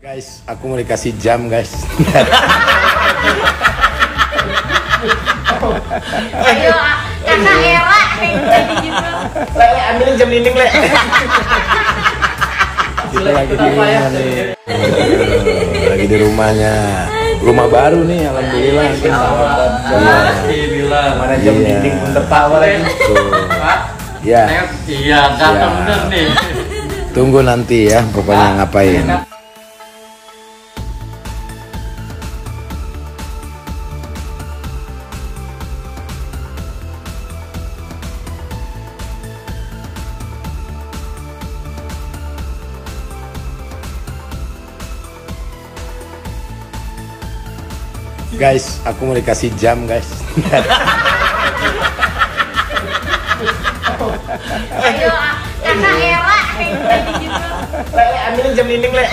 Guys, aku mau dikasih jam, guys. Ayo, kakak Ella kayak gitu. Le, ambilin jam dinding, Le. Kita lagi di rumah nih. Lagi di rumahnya. Rumah baru nih, alhamdulillah. Alhamdulillah. Mana jam Iya. dinding pun tertawa lagi. Tuh. Ya, Iya, ganteng bener nih. tunggu nanti ya, pokoknya ngapain. Guys, aku mau dikasih jam, guys. Ayo, kakak Ella kayak gitu. Le, ambilin jam dinding, Le.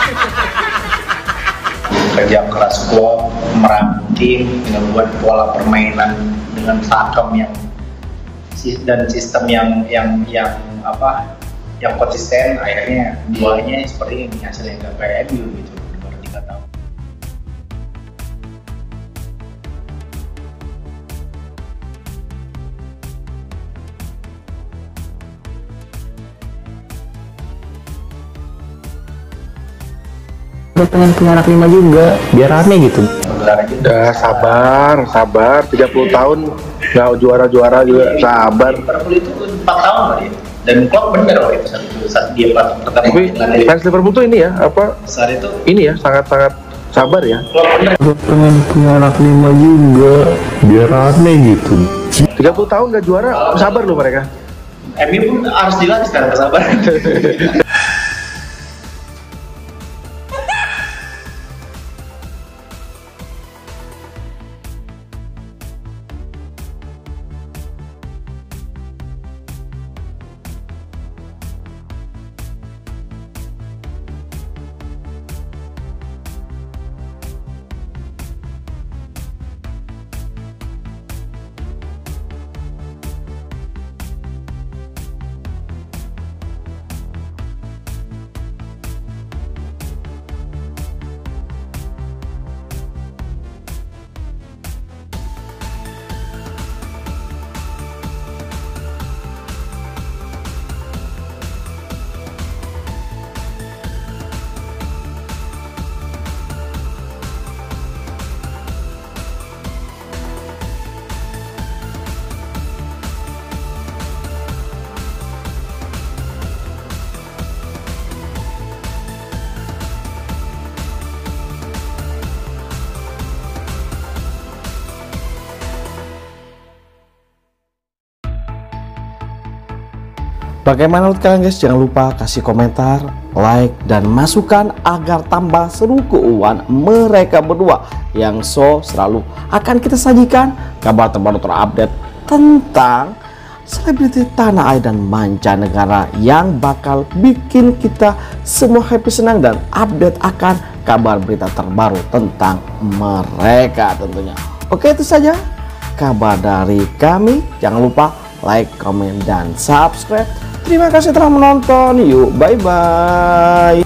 Kerja keras gua merancing, ngebuat pola permainan dengan pakem dan sistem yang konsisten. Akhirnya buahnya seperti ini, hasilnya nggak kayak MU gitu. Baru 3 tahun. Gue pengen punya anak 5 juga, biar rame gitu. Gelar aja Udah sabar 30 tahun nggak juara juga sabar. Liverpool itu 4 tahun kali ya. Dan Klopp bener loh itu saat dia pertama Tapi fans Liverpool tuh ini ya saat itu ini ya sangat sabar ya. Klopp bener. Gue pengen punya anak 5 juga, biar rame gitu. 30 tahun nggak juara sabar loh mereka. MU pun harus dilatih sekarang kesabaran. Bagaimana menurut kalian guys? Jangan lupa kasih komentar, like, dan masukan agar tambah seru keuangan mereka berdua yang selalu akan kita sajikan kabar terbaru terupdate tentang selebriti tanah air dan mancanegara yang bakal bikin kita semua happy, senang, dan update akan kabar berita terbaru tentang mereka tentunya. Oke, itu saja kabar dari kami. Jangan lupa like, komen, dan subscribe. Terima kasih telah menonton. Yuk, bye-bye.